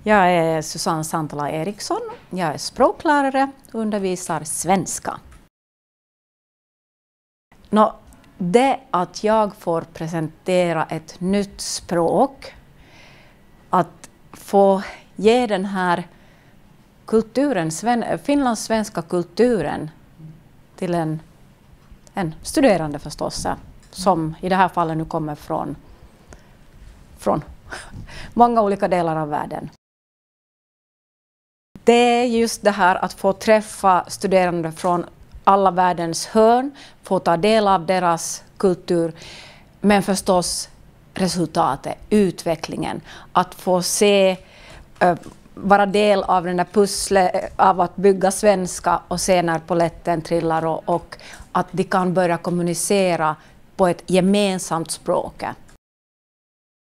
Jag är Susanne Santala Eriksson. Jag är språklärare och undervisar svenska. Det att jag får presentera ett nytt språk, att få ge den här kulturen, finlandssvenska kulturen till en studerande förstås, som i det här fallet nu kommer från många olika delar av världen. Det är just det här att få träffa studerande från alla världens hörn, få ta del av deras kultur, men förstås resultatet, utvecklingen, att få se, vara del av den där pusslet av att bygga svenska och se när polletten trillar och att de kan börja kommunicera på ett gemensamt språk.